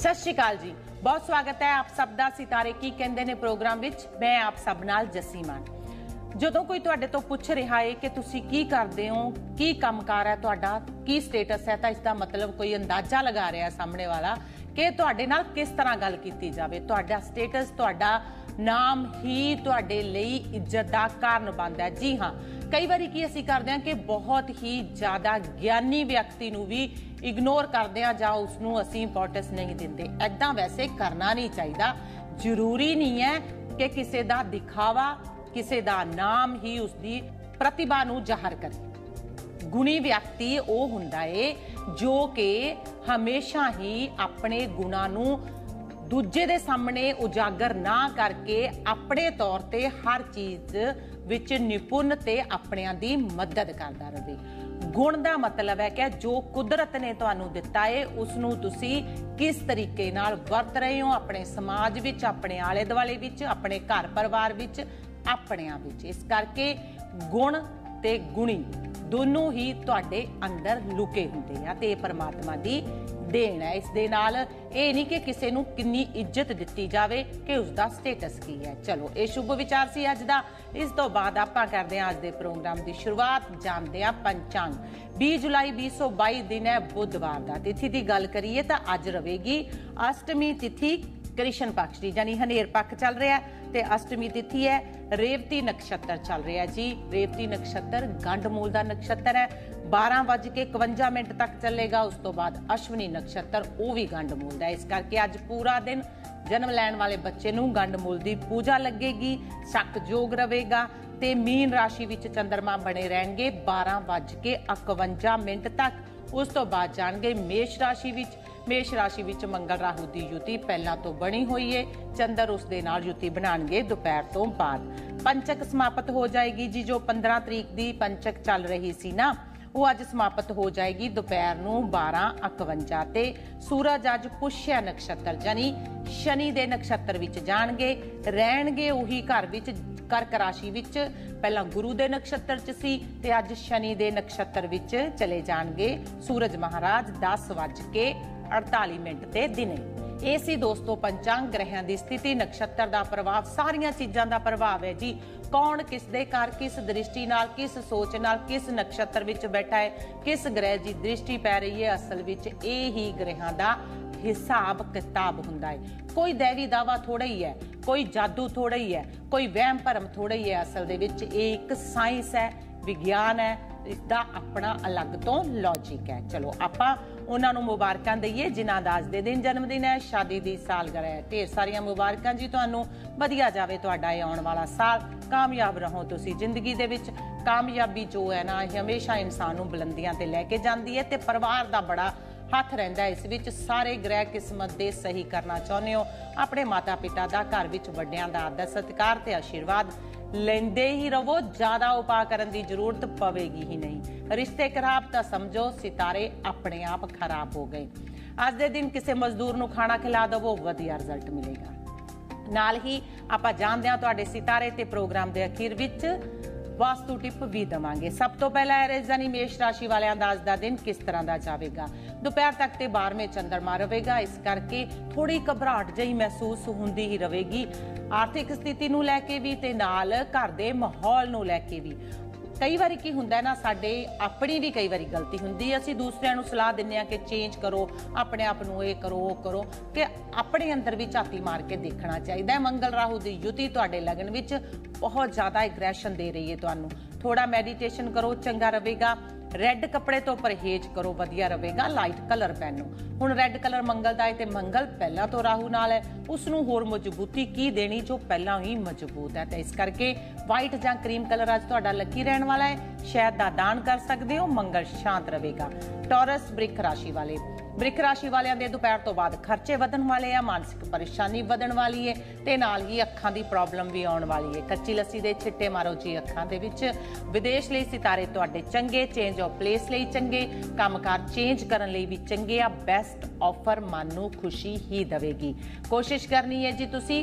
सत श्री अकाल जी, बहुत स्वागत है आप सब दा सितारे की कहंदे ने प्रोग्राम विच। मैं आप सब नाल जस्सी मान। ਜਦੋਂ कोई तुहाडे तो पुछ रहा है कि तुसी की करदे हो, की कामकार है तुहाडा, की स्टेटस है, तो इसका मतलब कोई अंदाजा लगा रहा है सामने वाला कि तुहाडे नाल किस तरह गल कीती जावे। तुहाडा स्टेटस, तुहाडा नाम ही तुहाडे लई इज्जत दा कारण बनदा है। जी हाँ, कई बारी की असीं करदे हां कि बहुत ही ज़्यादा ज्ञानी व्यक्ति नूं भी इग्नोर करदे हां जां उसनूं असीं इंपोर्टेंस नहीं दिंदे। ऐदां वैसे करना नहीं चाहिदा। जरूरी नहीं है कि किसी दा दिखावा, किसी दा नाम ही उसकी प्रतिभा नूं ज़ाहिर करे। गुणी व्यक्ति वो हुंदा है जो कि हमेशा ही अपने गुणां नूं दूजे दे सामने उजागर ना करके अपने तौर ते हर चीज़ विच निपुण ते अपनियां दी मदद करदा रहे। गुण दा मतलब है कि जो कुदरत ने तुहानूं दिता है उसनूं तुसी किस तरीके नाल वरत रहे हो अपने समाज विच, अपने आले दुआले विच, अपने घर परिवार विच, अपनियां विच। इस करके गुण ते गुणी दोनों ही तुहाडे अंदर लुके हुंदे आ ते परमात्मा दी देन है। इस दे नाल ये नहीं कि किसी नूं किन्नी इज्जत दित्ती जावे कि उसका स्टेटस की है। चलो ये शुभ विचार सी अज दा। इस तो बाद आपां करदे हां अज दे प्रोग्राम की शुरुआत। जानदे हां पंचांग। 20 जुलाई 2022 दिन है बुधवार दा। तिथि की गल करिए तो अज रवेगी अष्टमी तिथि कृष्ण पक्ष की, यानी हनेर पक्ष चल रहा है। ते अष्टमी तिथि है, रेवती नक्षत्र चल रहा है जी। रेवती नक्षत्र गंड मूल का नक्षत्र है। 12:51 तक चलेगा। उस तो बाद अश्विनी नक्षत्र वो भी गंड मूल का। इस करके अज पूरा दिन जन्म लैण वाले बच्चे नूं गंड मूल की पूजा लगेगी। शक जोग रहेगा। ते मीन राशि विच चंद्रमा बने रहेंगे 12:51 तक। उस तो बाद जाणगे मेष राशि विच। मेष राशि विच मंगल राहु की युति पहला तो बनी हुई है। चंद्र उस दे नाल युति बनाणगे दोपहर तो बाद। पंचक समाप्त हो जाएगी जी। जो 15 तरीक की पंचक चल रही सी ना, वो अज समाप्त हो जाएगी दोपहर नूं 12:51 ते। सूरज अज पुष्य नक्षत्र यानी शनि दे नक्षत्र विच जाणगे। रहणगे उही घर विच कर्क राशि विच। पहला गुरु दे नक्षत्र च सी ते अज शनि दे नक्षत्र विच चले जाणगे। सूरज महाराज 10:48 ते दिने। ਇਹ ਸੀ ਦੋਸਤੋ पंचांग ग्रहां की स्थिति, नक्षत्र का प्रभाव, सारिया चीज़ों का प्रभाव है जी। कौन किस दे घर, किस दृष्टि नाल, किस सोच नाल, किस नक्षत्र विच बैठा है, किस ग्रह की दृष्टि पै रही है, असल विच यही ग्रहां का हिसाब किताब हुंदा है। कोई दैवी दावा थोड़ा ही है, कोई जादू थोड़ा ही है, कोई वहम भरम थोड़ा ही है। असल दे विच एक साइंस है, विज्ञान है, इसका अपना अलग तो लॉजिक है। चलो आपां उन्हां नूं मुबारकां दईए जिन्हां दा अज दे दिन जन्मदिन है, शादी दी सालगिरह है। ढेर सारियां मुबारकां जी तुहानूं। वधिया जावे तुहाडा ये आउण वाला साल। कामयाब रहो तुसीं जिंदगी दे विच। कामयाबी जो है ना हमेशा इंसान नूं बुलंदियां ते लैके जांदी है ते परिवार दा बड़ा हथ रहिंदा है। इस विच सारे ग्रह किस्मत दे सही करना चाहुंदे हो। अपने माता पिता दा घर विच वड्डियां दा आदर सत्कार ते आशीर्वाद लेंदे ही रवो। ज्यादा उपा करन दी जरूरत पवेगी ही नहीं। रिश्ते खराब तो समझो सितारे अपने आप खराब हो गए। अज दे दिन किसी मजदूर नूं खाना खिला दवो, वधिया रिजल्ट मिलेगा। नाल ही आपां जाणदे हां तुहाडे सितारे ते प्रोग्राम दे अखीर विच वास्तु टिप भी देवांगे। सब तो पहला एरीज़ यानी मेष राशि वालियां दा अज दा दिन किस तरह का जाएगा। दोपहर तक ते 12वें चंद्रमा रहेगा। इस करके थोड़ी घबराहट जही महसूस होंदी ही रहेगी। आर्थिक स्थिति नूं लैके भी ते नाल घर दे माहौल नूं लैके भी। कई बारी की हुंदा है ना, साडे अपनी भी कई बारी गलती हुंदी है। असीं दूसरिਆਂ ਨੂੰ सलाह दिंदे हां कि चेंज करो, अपने आप नूं ये करो वो करो, कि अपने अंदर भी झाती मार के देखना चाहिए। मंगल राहु की युति तुहाडे लगन विच बहुत ज़्यादा एग्रैशन दे रही है तुहानूं। थोड़ा मैडिटेशन करो, चंगा रहेगा। रैड कपड़े तो परहेज करो, वधिया रहेगा। लाइट कलर पहनो। हुण रैड कलर मंगल दा है ते मंगल पहला तो राहु नाल है, उसनूं होर मजबूती की देनी जो पहला ही मजबूत है। तो इस करके वाइट जां क्रीम कलर अज तुहाडा लकी रहण वाला है। शहद दा दान कर सकते हो। मंगल शांत रहेगा। टॉरस वृख राशि वाले, वृख राशि वालियां दे दोपहर तो बाद खर्चे वधन वाले आ, मानसिक परेशानी वधन वाली है ते नाल ही अखां दी प्रॉब्लम भी आउण वाली है। कच्ची लस्सी दे छिट्टे मारो जी अखां दे विच। विदेश लई सितारे तुहाडे चंगे, चेंज ऑफ प्लेस लई चंगे, कामकार चेंज करन लई भी चंगे आ। बेस्ट ऑफर मन नूं खुशी ही देवेगी। कोशिश करनी है जी तुसीं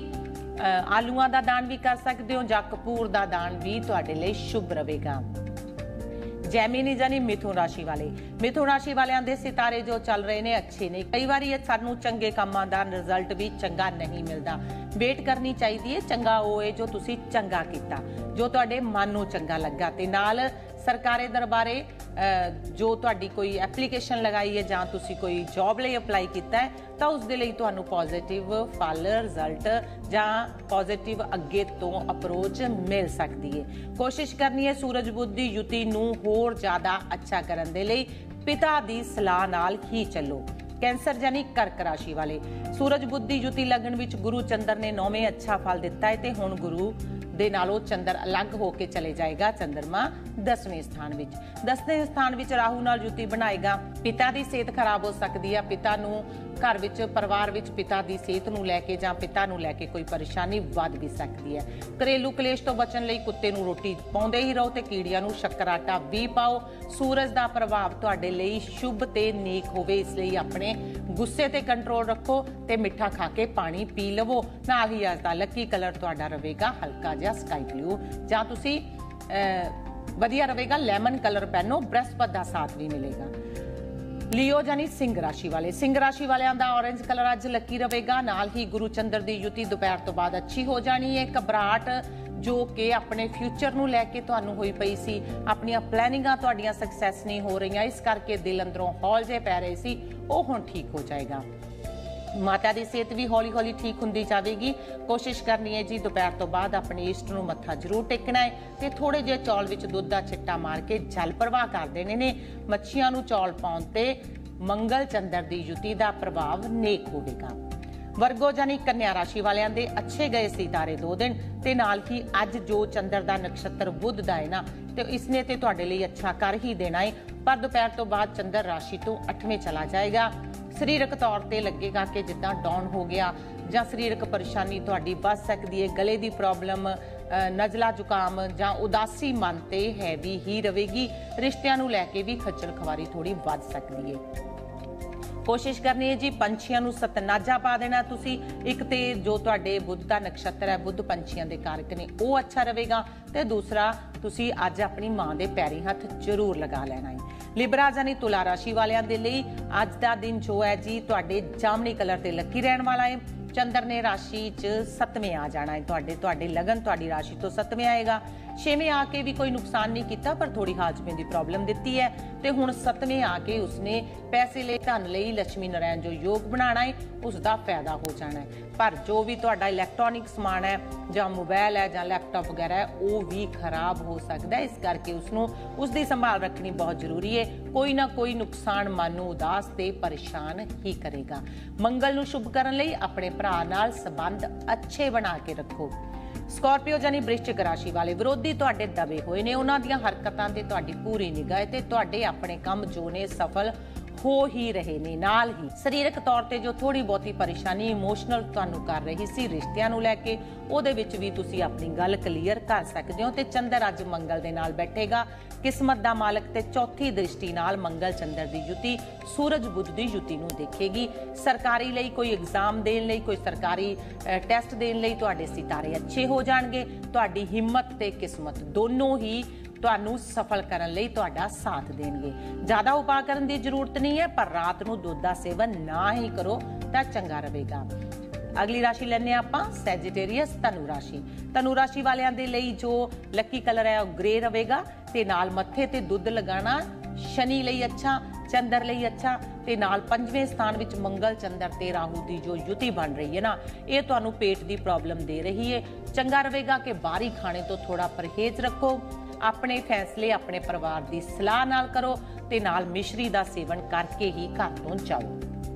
आलूआं दा दान भी कर सकते हो जां कपूर दा दान भी तुहाडे लई शुभ रहेगा। ਜੈਮੀਨੀ ਜਾਨੀ ਮਿਥੁਨ ਰਾਸ਼ੀ ਵਾਲਿਆਂ ਦੇ ਸਿਤਾਰੇ ਜੋ ਚੱਲ ਰਹੇ ਨੇ ਅੱਛੇ ਨੇ। ਕਈ ਵਾਰੀ ਸਾਨੂੰ ਚੰਗੇ ਕੰਮਾਂ ਦਾ ਰਿਜ਼ਲਟ ਵੀ ਚੰਗਾ ਨਹੀਂ ਮਿਲਦਾ। ਵੇਟ ਕਰਨੀ ਚਾਹੀਦੀ ਹੈ। ਚੰਗਾ ਉਹ ਹੈ ਜੋ ਤੁਸੀਂ ਚੰਗਾ ਕੀਤਾ, ਜੋ ਤੁਹਾਡੇ ਮਨ ਨੂੰ ਚੰਗਾ ਲੱਗਾ। ਤੇ ਨਾਲ ਸਰਕਾਰੀ ਦਰਬਾਰੇ ਜੋ ਤੁਹਾਡੀ ਕੋਈ ਐਪਲੀਕੇਸ਼ਨ ਲਗਾਈ ਹੈ ਜਾਂ ਤੁਸੀਂ ਕੋਈ ਜੌਬ ਲਈ ਅਪਲਾਈ ਕੀਤਾ ਹੈ ਤਾਂ ਉਸ ਦੇ ਲਈ ਤੁਹਾਨੂੰ ਪੋਜ਼ਿਟਿਵ ਫਲ ਰਿਜ਼ਲਟ ਜਾਂ ਪੋਜ਼ਿਟਿਵ ਅੱਗੇ ਤੋਂ ਅਪਰੋਚ ਮਿਲ ਸਕਦੀ ਹੈ। ਕੋਸ਼ਿਸ਼ ਕਰਨੀ ਹੈ ਸੂਰਜ ਬੁੱਧ ਦੀ ਯੁਤੀ ਨੂੰ ਹੋਰ ਜ਼ਿਆਦਾ ਅੱਛਾ ਕਰਨ ਦੇ ਲਈ ਪਿਤਾ ਦੀ ਸਲਾਹ ਨਾਲ ਹੀ ਚੱਲੋ। कैंसर यानी कर्क राशि वाले सूरज बुध की युति लगन विच गुरु चंद्र ने 9वें अच्छा फल दिता है ते हुण गुरु दे नालों चंद्र अलग होके चले जाएगा। चंद्रमा 10वें स्थान विच 10वें स्थान विच राहु नाल युति बनाएगा। पिता की सेहत खराब हो सकती है। पिता नूं घर विच परिवार विच पिता की सेहत नूं लैके जां पिता नूं लैके कोई परेशानी वध भी सकती है। घरेलू कलेश तो बचन लई कुत्ते नूं रोटी पाउंदे ही रहो ते कीड़ियां नूं शक्कर आटा भी पाओ। सूरज का प्रभाव तुहाडे लई शुभ ते नेक होवे, इसलिए अपने गुस्से ते कंट्रोल रखो ते मिठा खा के पानी पी लवो। नाल ही अज दा लकी कलर तुहाडा रहेगा हल्का जिहा स्काई ब्लू जां तुसी वधिया रहेगा लैमन कलर पहनो, बृहस्पति का साथ भी मिलेगा। लियो यानी सिंह राशि वालियां दा ऑरेंज कलर अज लकी रहेगा। नाल ही गुरु चंद्र की युति दोपहर तो बाद अच्छी हो जानी है। घबराहट जो कि अपने फ्यूचर नूं लैके तुहानूं होई पई सी, अपनियां प्लैनिंगां तुहाडियां सक्सैस नहीं हो रही, इस करके दिल अंदरों हौल जे पै रहे सी, वो हुण ठीक हो जाएगा। माता की सेहत भी हौली हौली ठीक होंदी जाएगी। कोशिश करनी है जी दोपहर तो बाद अपने इष्ट नूं मत्था जरूर टेकना है ते थोड़े जे चौल विच दुध दा छिट्टा मार के जल प्रवाह कर देने ने। मच्छियां नूं चौल पाउण ते मंगल चंद्र की युति का प्रभाव नेक होवेगा। वर्गो जानी कन्या राशि वालियां दे अच्छे गए सितारे 2 दिन ते नाल ही अज जो चंद्र का नक्षत्र बुध दा है ना ते इसने ते तुहाडे लई अच्छा कर ही देना है। पर दोपहर तो बाद चंद्र राशि तो 8वें चला जाएगा। सरीरक तौर पर लगेगा कि जिद्दां डाउन हो गया जां सरीरक परेशानी तुहाडी वध सकदी है। गले की प्रॉब्लम, नजला जुकाम जां उदासी मन ते हैवी ही रहेगी। रिश्तियां नूं लैके भी खज्जल खवारी थोड़ी वध सकदी है। कोशिश करनी है जी पंछियां नूं सतनाजा पा देना तुसी। एक ते जो तुहाडे बुध का नक्षत्र है, बुध पंछियां दे कारक ने, वो अच्छा रहेगा। ते दूसरा तुसी अज अपनी मां दे पैरी हथ जरूर लगा लेना है। लिबरा यानी तुला राशि वालियां दे लई अज दा दिन जो है जी तुहाडे जामनी कलर ते लकी रहण वाला है। चंद्र ने राशि च 7वें आ जाना है। तुहाडे लगन तुहाडी राशि तो 7वें आएगा। 6वें आके भी कोई नुकसान नहीं किया पर थोड़ी हाजमे की प्रॉब्लम दी है। तो हुण 7वें आके उसने पैसे ले धन लई लक्ष्मी नारायण जो योग बनाना है उसका फायदा हो जाना है। पर जो भी तुहाडा इलैक्ट्रॉनिक समान है जां मोबाइल है जां लैपटॉप वगैरह है वो भी खराब हो सकता है। इस करके उसकी संभाल रखनी बहुत जरूरी है। कोई ना कोई नुकसान मन नूं उदास ते परेशान ही करेगा। मंगल नूं शुभ करन लई अपने भरा नाल संबंध अच्छे बना के रखो। स्कॉर्पियो यानी वृश्चिक राशि वाले विरोधी तुहाडे दबे हुए ने, उन्हां दीयां हरकतां ते तुहाडी पूरी निगाह ते तुहाडे अपने काम जो ने सफल हो ही रहे ने। नाल ही सरीरक तौर ते जो थोड़ी बहुती परेशानी इमोशनल तुहानूं कर रही सी रिश्तियां नूं लैके ਉਹਦੇ ਵਿੱਚ ਵੀ ਤੁਸੀਂ ਆਪਣੀ ਗੱਲ ਕਲੀਅਰ ਕਰ ਸਕਦੇ ਹੋ। ਤੇ ਚੰਦਰ ਅੱਜ ਮੰਗਲ ਦੇ ਨਾਲ ਬੈਠੇਗਾ। ਕਿਸਮਤ ਦਾ ਮਾਲਕ ਤੇ ਚੌਥੀ ਦ੍ਰਿਸ਼ਟੀ ਨਾਲ ਮੰਗਲ ਚੰਦਰ ਦੀ ਯੁਤੀ ਸੂਰਜ ਬੁੱਧ ਦੀ ਯੁਤੀ ਨੂੰ ਦੇਖੇਗੀ। ਸਰਕਾਰੀ ਲਈ ਕੋਈ ਐਗਜ਼ਾਮ ਦੇਣ ਲਈ, ਕੋਈ ਸਰਕਾਰੀ ਟੈਸਟ ਦੇਣ ਲਈ ਤੁਹਾਡੇ ਸਿਤਾਰੇ ਅੱਛੇ ਹੋ ਜਾਣਗੇ। ਤੁਹਾਡੀ ਹਿੰਮਤ ਤੇ ਕਿਸਮਤ ਦੋਨੋਂ ਹੀ ਤੁਹਾਨੂੰ ਸਫਲ ਕਰਨ ਲਈ ਤੁਹਾਡਾ ਸਾਥ ਦੇਣਗੇ। ਜ਼ਿਆਦਾ ਉਪਾਅ ਕਰਨ ਦੀ ਜ਼ਰੂਰਤ ਨਹੀਂ ਹੈ, ਪਰ ਰਾਤ ਨੂੰ ਦੁੱਧ ਦਾ ਸੇਵਨ ਨਾ ਹੀ ਕਰੋ ਤਾਂ ਚੰਗਾ ਰਹੇਗਾ। अगली राशि लेने आप सैजिटेरियस धनु राशि वालियां दे लई जो लकी कलर है ग्रे रहेगा। ते नाल मत्थे ते दुध लगाना शनि लई अच्छा, चंद्र लई अच्छा। ते नाल 5वें स्थान विच मंगल चंद्र ते राहु दी जो युति बन रही है ना, ये तुहानू पेट की प्रॉब्लम दे रही है। चंगा रहेगा कि बाहरी खाने तो थोड़ा परहेज रखो। अपने फैसले अपने परिवार की सलाह नाल करो ते नाल मिश्री का सेवन करके ही घर तो जाओ।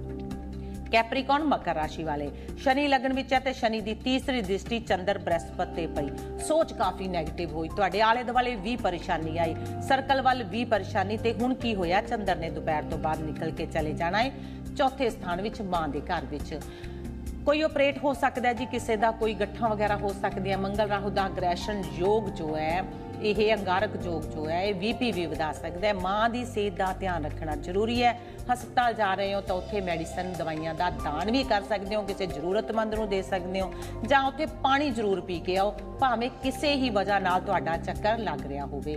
कैप्रिकॉन मकर राशि वाले शनि लगन विच है ते शनि की तीसरी दृष्टि चंद्र बृहस्पति ते पई। सोच काफी नैगेटिव हुई, तुहाडे आले दुआले भी परेशानी आई, सर्कल वाल भी परेशानी। ते हुण की होया, चंद्र ने दोपहर तो बाद निकल के चले जाना है चौथे स्थान विच मां दे घर विच। कोई ऑपरेट हो सकता है जी, किसी का कोई गठा वगैरह हो सकती है। मंगल राहु का अग्रैशन योग जो है, यह अंगारक योग जो है, बीपी भी वधा सकता है। मां की सेहत का ध्यान रखना जरूरी है। हस्पताल जा रहे हो तो उत्थे मैडिसन दवाइयां का दान भी कर सकते हो, किसी जरूरतमंद नूं दे सकते हो, जां उत्थे पानी जरूर पी के आओ, भावें किसी ही वजह नाल तुहाडा चक्कर लग रहा होवे।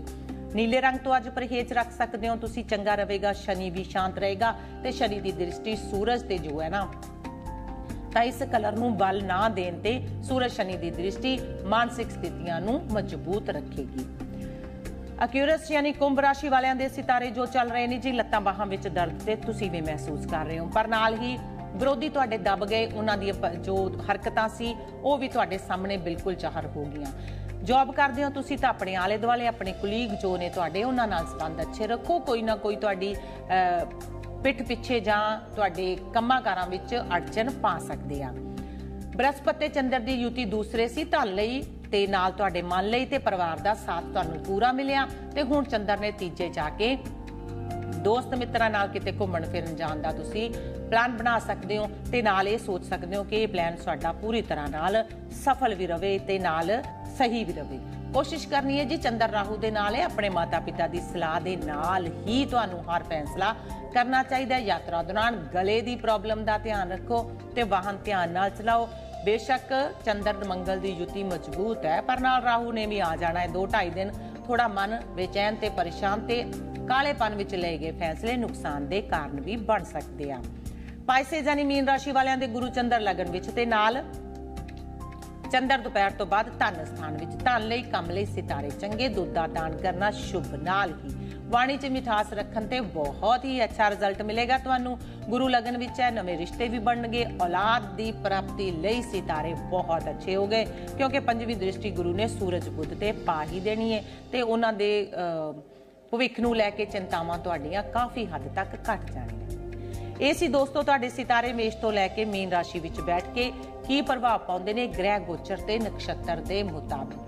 नीले रंग तो अज परहेज रख सकते हो तुसी, चंगा रहेगा, शनि भी शांत रहेगा ते शनि की दृष्टि सूरज ते जो है ना ਤਾਂ इस कलर ਨੂੰ बल ना देण ते सूरज शनि की दृष्टि मानसिक स्थितियां ਨੂੰ मजबूत रखेगी। अक्यूरस यानी कुंभ राशि वालिਆਂ ਦੇ सितारे जो चल रहे ने जी, ਲੱਤਾਂ ਬਾਹਾਂ ਵਿੱਚ दर्द ਤੇ ਤੁਸੀਂ भी महसूस कर रहे हो, पर नाल ही ਵਿਰੋਧੀ ਤੁਹਾਡੇ ਦਬ ਗਏ, ਉਹਨਾਂ ਦੀ ਜੋ ਹਰਕਤਾਂ ਸੀ ਉਹ ਵੀ ਤੁਹਾਡੇ ਸਾਹਮਣੇ ਬਿਲਕੁਲ ਜ਼ਾਹਰ ਹੋ ਗਈਆਂ। ਜੌਬ ਕਰਦੇ ਹੋ ਤੁਸੀਂ ਤਾਂ ਆਪਣੇ ਆਲੇ ਦੁਆਲੇ ਆਪਣੇ ਕੁਲੀਗ ਜੋ ਨੇ ਤੁਹਾਡੇ ਉਹਨਾਂ ਨਾਲ ਸੰਬੰਧ ਅੱਛੇ ਰੱਖੋ, ਕੋਈ ਨਾ ਕੋਈ ਤੁਹਾਡੀ ਪਿੱਠ ਪਿੱਛੇ ਜਾਂ ਤੁਹਾਡੇ ਕੰਮਾਂ ਕਾਰਾਂ ਵਿੱਚ ਅੜਚਨ ਪਾ ਸਕਦੇ ਆ। ਬ੍ਰਹਸਪਤੀ ਤੇ ਚੰਦਰ ਦੀ ਯੁਤੀ ਦੂਸਰੇ ਸੀ ਧਨ ਲਈ ਤੇ ਨਾਲ ਤੁਹਾਡੇ ਮਨ ਲਈ ਤੇ ਪਰਿਵਾਰ ਦਾ ਸਾਥ ਤੁਹਾਨੂੰ ਪੂਰਾ ਮਿਲਿਆ ਤੇ ਹੁਣ ਚੰਦਰ ਨੇ ਤੀਜੇ ਜਾ ਕੇ ਦੋਸਤ ਮਿੱਤਰਾਂ ਨਾਲ ਕਿਤੇ ਘੁੰਮਣ ਫਿਰਨ ਜਾਣ ਦਾ ਤੁਸੀਂ ਪਲਾਨ ਬਣਾ ਸਕਦੇ ਹੋ ਤੇ ਨਾਲ ਇਹ ਸੋਚ ਸਕਦੇ ਹੋ ਕਿ ਇਹ ਪਲਾਨ ਤੁਹਾਡਾ ਪੂਰੀ ਤਰ੍ਹਾਂ ਨਾਲ ਸਫਲ ਵੀ ਰਵੇ ਤੇ ਨਾਲ ਸਹੀ ਵੀ ਰਵੇ। ਕੋਸ਼ਿਸ਼ ਕਰਨੀ ਹੈ ਜੀ ਚੰਦਰ ਰਾਹੂ ਦੇ ਨਾਲ ਹੈ, ਆਪਣੇ ਮਾਤਾ ਪਿਤਾ ਦੀ ਸਲਾਹ ਦੇ ਨਾਲ ਹੀ ਤੁਹਾਨੂੰ ਹਰ ਫੈਸਲਾ ਕਰਨਾ ਚਾਹੀਦਾ ਹੈ। ਯਾਤਰਾ ਦੌਰਾਨ ਗਲੇ ਦੀ ਪ੍ਰੋਬਲਮ ਦਾ ਧਿਆਨ ਰੱਖੋ ਤੇ ਵਾਹਨ ਧਿਆਨ ਨਾਲ ਚਲਾਓ। बेशक चंद्र मंगल की युति मजबूत है, पर नाल राहू ने भी आ जाना है 2-2.5 दिन। थोड़ा मन बेचैन ते परेशान ते कालेपन विच ले गए फैसले नुकसान दे कारण भी बन सकते हैं। पाइसेज यानी मीन राशि वालियां दे गुरु चंद्र लगन विच ते नाल चंद्र दोपहर तो बाद धन स्थान विच, धन लई काम लई सितारे चंगे, दुध दा दान करना शुभ। नाल ही वाणी च मिठास रखन ते बहुत ही अच्छा रिजल्ट मिलेगा तुहानू। गुरु लगन विच है, नवे रिश्ते भी बनणगे, औलाद दी प्राप्ति लई सितारे बहुत अच्छे हो गए क्योंकि पंजवीं दृष्टि गुरु ने सूरज बुध ते पा ही देनी है ते उन्हां दे भविख नू लैके चिंतावां तुहाडीआं काफ़ी हद तक घट जाणगीआं। ਇਹ ਸੀ ਦੋਸਤੋ ਤੁਹਾਡੇ ਸਿਤਾਰੇ ਮੇष ਤੋਂ ਲੈ ਕੇ ਮੀਨ ਰਾਸ਼ੀ ਵਿੱਚ ਬੈਠ ਕੇ ਕੀ ਪ੍ਰਭਾਵ ਪਾਉਂਦੇ ਨੇ ਗ੍ਰਹਿ ਗੋਚਰ ਤੇ ਨਕਸ਼ਤਰ ਦੇ ਮੁਤਾਬਿਕ।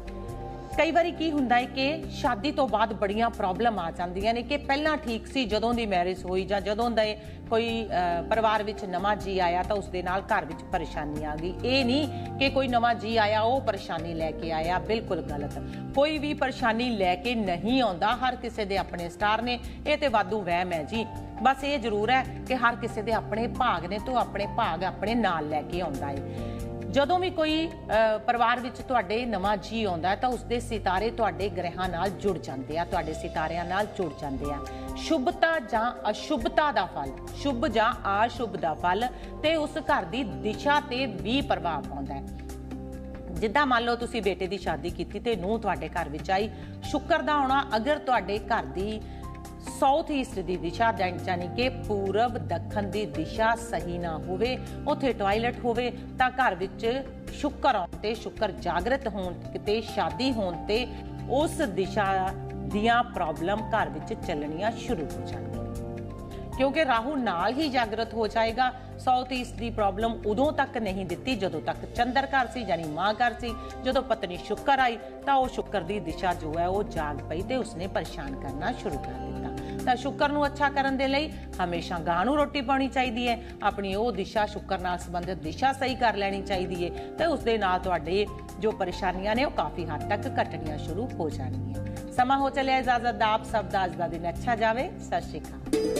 ਕਈ ਵਾਰੀ ਕੀ ਹੁੰਦਾ ਹੈ ਕਿ ਸ਼ਾਦੀ ਤੋਂ ਬਾਅਦ ਬੜੀਆਂ ਪ੍ਰੋਬਲਮ ਆ ਜਾਂਦੀਆਂ ਨੇ ਕਿ ਪਹਿਲਾਂ ਠੀਕ ਸੀ ਜਦੋਂ ਦੀ ਮੈਰਿਜ ਹੋਈ ਜਾਂ ਜਦੋਂ ਦਾ ਕੋਈ ਪਰਿਵਾਰ ਵਿੱਚ ਨਵਾਂ ਜੀ ਆਇਆ ਤਾਂ ਉਸ ਦੇ ਨਾਲ ਘਰ ਵਿੱਚ ਪਰੇਸ਼ਾਨੀ ਆ ਗਈ। ਇਹ ਨਹੀਂ ਕਿ ਕੋਈ ਨਵਾਂ ਜੀ ਆਇਆ ਉਹ ਪਰੇਸ਼ਾਨੀ ਲੈ ਕੇ ਆਇਆ, ਬਿਲਕੁਲ ਗਲਤ। ਕੋਈ ਵੀ ਪਰੇਸ਼ਾਨੀ ਲੈ ਕੇ ਨਹੀਂ ਆਉਂਦਾ, ਹਰ ਕਿਸੇ ਦੇ ਆਪਣੇ ਸਟਾਰ ਨੇ, ਇਹ ਤੇ ਵਾਧੂ ਵਹਿਮ ਹੈ ਜੀ। ਬਸ ਇਹ ਜ਼ਰੂਰ ਹੈ ਕਿ ਹਰ ਕਿਸੇ ਦੇ ਆਪਣੇ ਭਾਗ ਨੇ ਤੇ ਉਹ ਆਪਣੇ ਭਾਗ ਆਪਣੇ ਨਾਲ ਲੈ ਕੇ ਆਉਂਦਾ ਹੈ। ਜਦੋਂ ਵੀ ਕੋਈ ਪਰਿਵਾਰ ਵਿੱਚ ਤੁਹਾਡੇ ਨਵਾਂ ਜੀ ਆਉਂਦਾ ਤਾਂ ਉਸਦੇ ਸਿਤਾਰੇ ਤੁਹਾਡੇ ਗ੍ਰਹਿਾਂ ਨਾਲ ਜੁੜ ਜਾਂਦੇ ਆ, ਤੁਹਾਡੇ ਸਿਤਾਰਿਆਂ ਨਾਲ ਜੁੜ ਜਾਂਦੇ ਆ। ਸ਼ੁਭਤਾ ਜਾਂ ਅਸ਼ੁਭਤਾ ਦਾ ਫਲ, ਸ਼ੁਭ ਜਾਂ ਅਸ਼ੁਭ ਦਾ ਫਲ ਤੇ ਉਸ ਘਰ ਦੀ ਦਿਸ਼ਾ ਤੇ ਵੀ ਪ੍ਰਭਾਵ ਪਾਉਂਦਾ ਹੈ। ਜਿੱਦਾਂ ਮੰਨ ਲਓ ਤੁਸੀਂ ਬੇਟੇ ਦੀ ਸ਼ਾਦੀ ਕੀਤੀ ਤੇ ਨੂੰਹ ਤੁਹਾਡੇ ਘਰ ਵਿੱਚ ਆਈ, ਸ਼ੁਕਰ ਦਾ ਆਉਣਾ ਅਗਰ ਤੁਹਾਡੇ ਘਰ ਦੀ ਸਾਊਥ ਈਸਟ ਦੀ ਦਿਸ਼ਾ यानी कि पूरब दखन की दिशा सही ना होवे, उत्थे टॉयलेट होवे तां घर विच शुक्र आउण ते शुक्र जागृत होण ते शादी होण ते उस दिशा दियां प्रॉब्लम घर विच चलणियां शुरू हो जाणगीआं क्योंकि राहू नाल ही जागृत हो जाएगा। साउथ ईस्ट की प्रॉब्लम उदों तक नहीं दिती जदों तक चंद्र घर सी यानी मां घर सी। जदों पत्नी शुक्र आई तो वह शुक्र की दिशा जो है वह जाग पई ते उसने परेशान करना शुरू कर दिता। तो शुक्र नूं अच्छा करन दे लई हमेशा गां नूं रोटी पाउणी चाहीदी है, अपनी वो दिशा शुक्र नाल संबंधित दिशा सही कर लैनी चाहिदी है तो उस दे नाल तुहाडे जो परेशानियां ने वो काफ़ी हद तक घटणियां शुरू हो जाणगीआं। समा हो चलिया इजाजत दा, आप सब दा अज दा दिन अच्छा जावे। सत श्री अकाल।